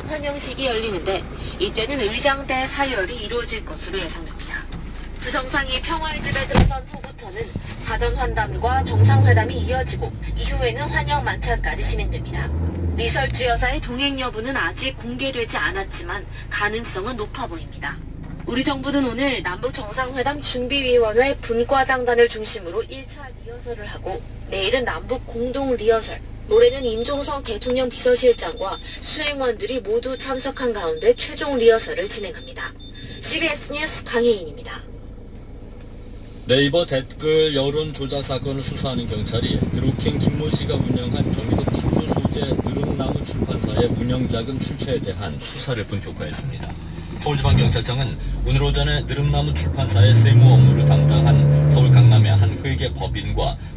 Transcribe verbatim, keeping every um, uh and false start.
환영식이 열리는데 이때는 의장대 사열이 이루어질 것으로 예상됩니다. 두 정상이 평화의 집에 들어선 후부터는 사전 환담과 정상회담이 이어지고 이후에는 환영 만찬까지 진행됩니다. 리설주 여사의 동행 여부는 아직 공개되지 않았지만 가능성은 높아 보입니다. 우리 정부는 오늘 남북정상회담 준비위원회 분과장단을 중심으로 일 차 리허설을 하고 내일은 남북 공동 리허설, 모레는 임종석 대통령 비서실장과 수행원들이 모두 참석한 가운데 최종 리허설을 진행합니다. 씨비에스 뉴스 강혜인입니다. 네이버 댓글 여론 조작 사건을 수사하는 경찰이 드루킹 김모 씨가 운영한 경기도 파주 소재 느릅나무 출판사의 운영자금 출처에 대한 수사를 본격화했습니다. 서울지방경찰청은 오늘 오전에 느릅나무 출판사의 세무 업무를 담당한 서울 강남의 한 회계 법인과